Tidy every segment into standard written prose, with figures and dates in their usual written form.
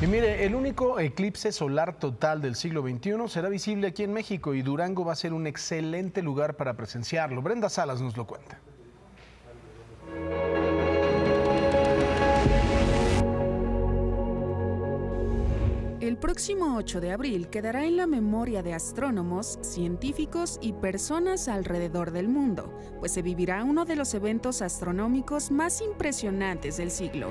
Y mire, el único eclipse solar total del siglo XXI será visible aquí en México y Durango va a ser un excelente lugar para presenciarlo. Brenda Salas nos lo cuenta. El próximo 8 de abril quedará en la memoria de astrónomos, científicos y personas alrededor del mundo, pues se vivirá uno de los eventos astronómicos más impresionantes del siglo.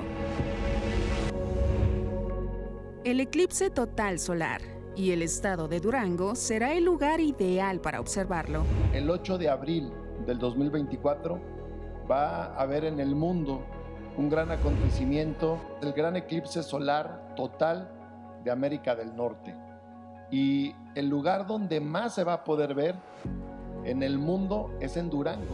El eclipse total solar y el estado de Durango será el lugar ideal para observarlo. El 8 de abril del 2024 va a haber en el mundo un gran acontecimiento, el gran eclipse solar total de América del Norte. Y el lugar donde más se va a poder ver en el mundo es en Durango.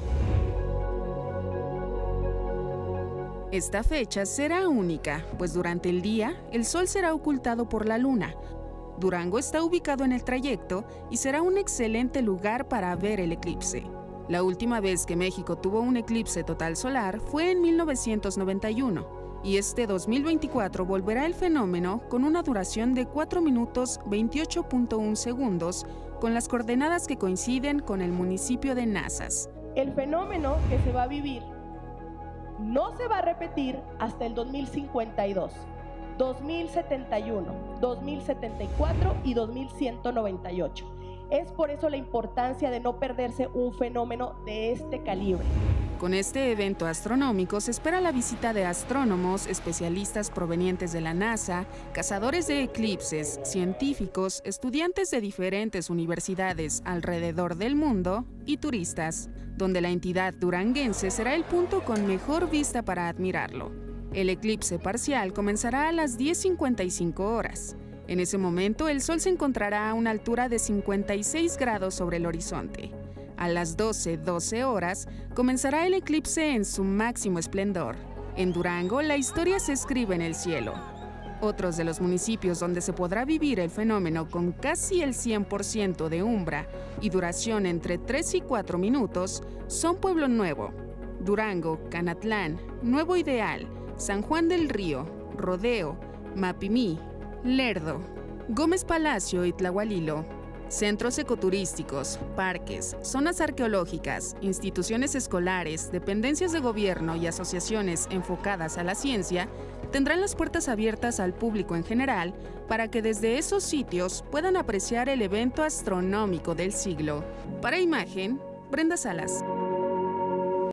Esta fecha será única, pues durante el día el sol será ocultado por la luna. Durango está ubicado en el trayecto y será un excelente lugar para ver el eclipse. La última vez que México tuvo un eclipse total solar fue en 1991. Y este 2024 volverá el fenómeno con una duración de 4 minutos 28.1 segundos, con las coordenadas que coinciden con el municipio de Nazas. El fenómeno que se va a vivir no se va a repetir hasta el 2052, 2071, 2074 y 2198. Es por eso la importancia de no perderse un fenómeno de este calibre. Con este evento astronómico se espera la visita de astrónomos, especialistas provenientes de la NASA, cazadores de eclipses, científicos, estudiantes de diferentes universidades alrededor del mundo y turistas, donde la entidad duranguense será el punto con mejor vista para admirarlo. El eclipse parcial comenzará a las 10:55 horas. En ese momento el sol se encontrará a una altura de 56 grados sobre el horizonte. A las 12:12 horas comenzará el eclipse en su máximo esplendor. En Durango, la historia se escribe en el cielo. Otros de los municipios donde se podrá vivir el fenómeno con casi el 100% de umbra y duración entre 3 y 4 minutos son Pueblo Nuevo, Durango, Canatlán, Nuevo Ideal, San Juan del Río, Rodeo, Mapimí, Lerdo, Gómez Palacio y Tlahualilo. Centros ecoturísticos, parques, zonas arqueológicas, instituciones escolares, dependencias de gobierno y asociaciones enfocadas a la ciencia tendrán las puertas abiertas al público en general para que desde esos sitios puedan apreciar el evento astronómico del siglo. Para Imagen, Brenda Salas.